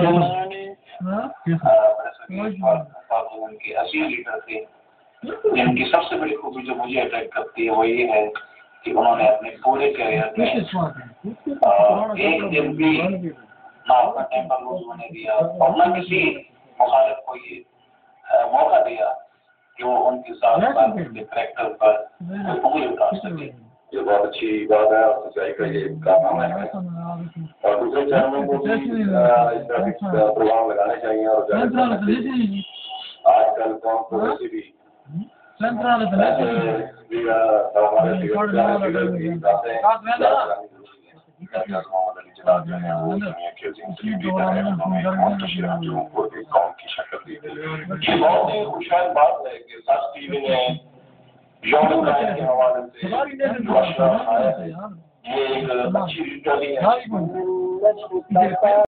کے اصیل لیڈر تھے، جن کی سب سے بڑی خوبی جو مجھے اٹریکٹ کرتی ہے وہ یہ ہے کہ انہوں نے اپنے پورے کیریئر میں ایک دن بھی نہ اپنا ٹیمپر لوز ہونے دیا اور نہ کسی مخالف کو یہ موقع دیا کہ وہ ان کے ساتھ کریکٹر پر انگلی اٹھا سکے۔ یہ بہت اچھی بات ہے اور سچائی کا یہ کارنامہ ہے، اور دوسرے چینلوں کو بھی اس طرح کے پروگرام لگانے چاہیے، اور آج کل کون کو ویسے بھی بہت ہی خوشحال بات ہے کہ سچ ٹی وی نے یوم قائم کے حوالے سے یہ ایک اچھی ریٹرننگ ہے۔